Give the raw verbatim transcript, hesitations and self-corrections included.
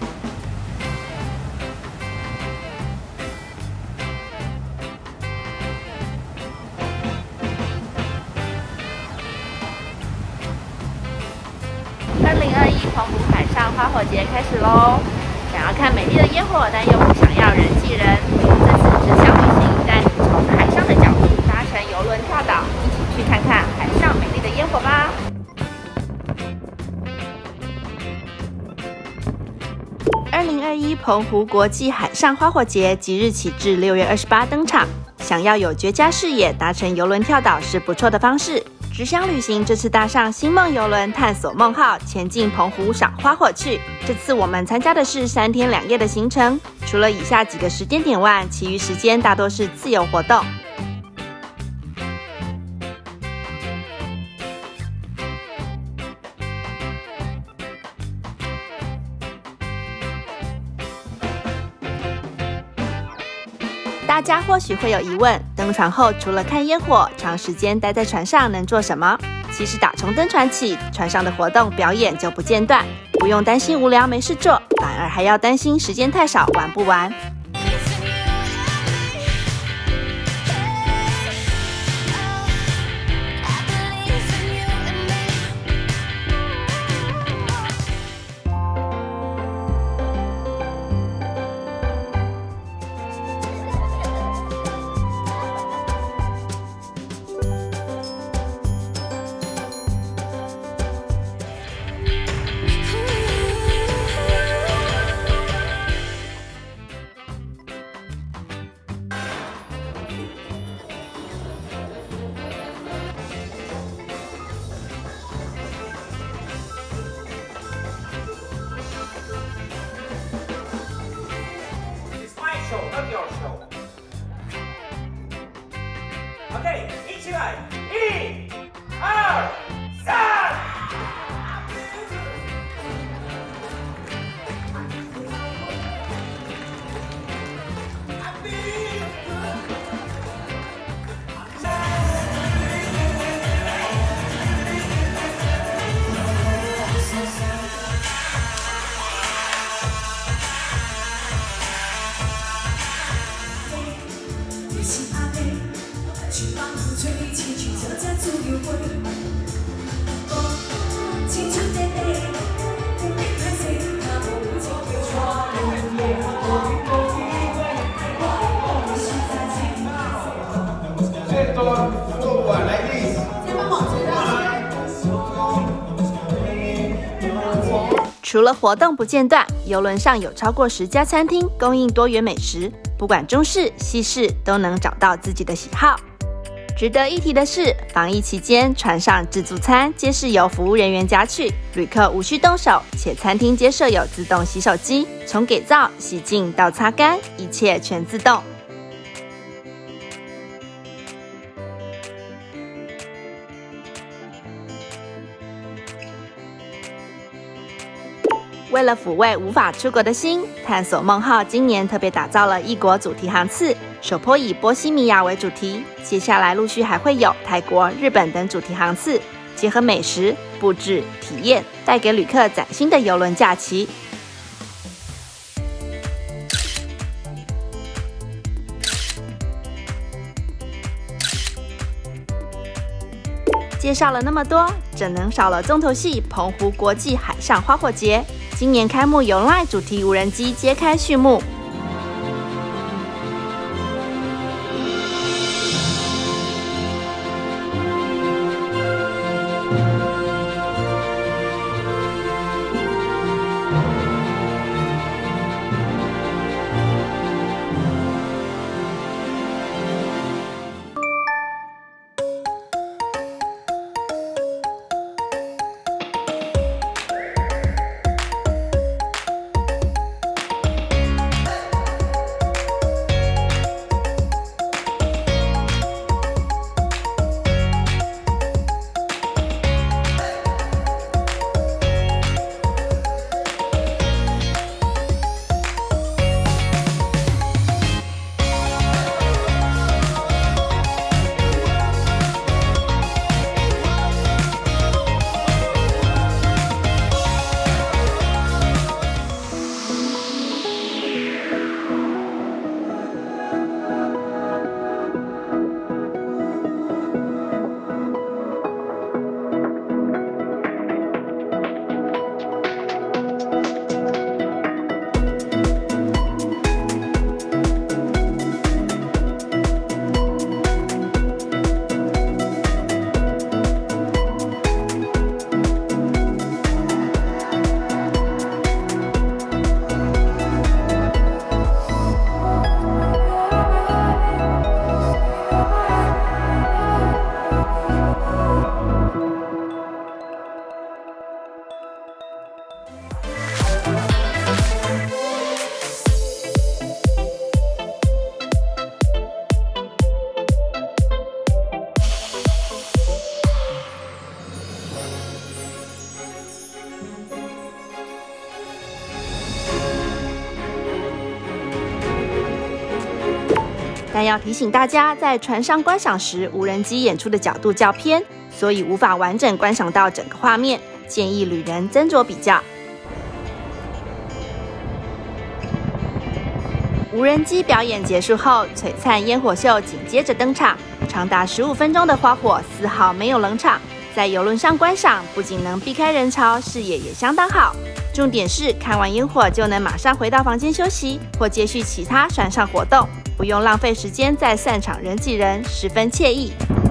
二零二一澎湖海上花火节开始喽！想要看美丽的烟火，但又不想要人挤人，这次纸箱旅行带你从海上的角度搭乘邮轮跳岛，一起去看看海上美丽的烟火吧！二零二一澎湖国际海上花火节即日起至六月二十八登场。想要有绝佳视野，搭乘邮轮跳岛是不错的方式。纸箱旅行这次搭上星梦邮轮探索梦号，前进澎湖赏花火去。这次我们参加的是三天两夜的行程，除了以下几个时间点外，其余时间大多是自由活动。大家或许会有疑问，登船后除了看烟火，长时间待在船上能做什么？其实打从登船起，船上的活动表演就不间断，不用担心无聊没事做，反而还要担心时间太少玩不完。 Not your show. OK， 一起来，一、二、三。 除了活动不间断，邮轮上有超过十家餐厅供应多元美食，不管中式、西式都能找到自己的喜好。值得一提的是，防疫期间船上自助餐皆是由服务人员夹取，旅客无需动手，且餐厅皆设有自动洗手机，从给皂、洗净到擦干，一切全自动。为了抚慰无法出国的心，探索梦号今年特别打造了异国主题航次，首波以波西米亚为主题，接下来陆续还会有泰国、日本等主题航次，结合美食、布置、体验，带给旅客崭新的邮轮假期。介绍了那么多，怎能少了重头戏澎湖国际海上花火节？今年开幕由 Line 主题无人机揭开序幕。 但要提醒大家，在船上观赏时，无人机演出的角度较偏，所以无法完整观赏到整个画面，建议旅人斟酌比较。无人机表演结束后，璀璨烟火秀紧接着登场，长达十五分钟的花火丝毫没有冷场。在邮轮上观赏，不仅能避开人潮，视野也相当好。重点是看完烟火就能马上回到房间休息，或接续其他船上活动，不用浪费时间在散场人挤人，十分惬意。